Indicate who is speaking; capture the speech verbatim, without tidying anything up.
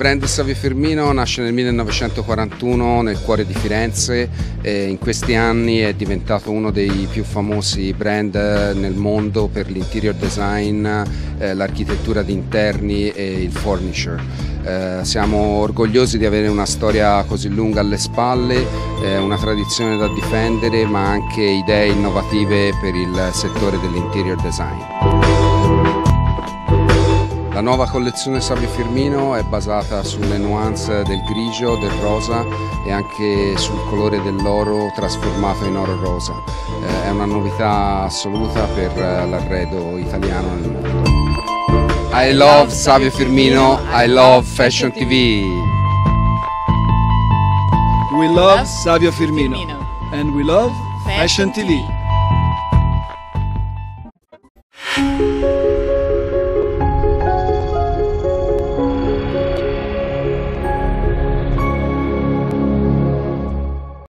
Speaker 1: brand Savio Firmino nasce nel millenovecentoquarantuno nel cuore di Firenze e in questi anni è diventato uno dei più famosi brand nel mondo per l'interior design, eh, l'architettura di interni e il furniture. Eh, siamo orgogliosi di avere una storia così lunga alle spalle, eh, una tradizione da difendere, ma anche idee innovative per il settore dell'interior design. La nuova collezione Savio Firmino è basata sulle nuance del grigio, del rosa e anche sul colore dell'oro trasformato in oro rosa. Eh, è una novità assoluta per l'arredo italiano nel mondo. I love Savio Firmino, I love Fashion T V.
Speaker 2: We love Savio Firmino and we love Fashion T V.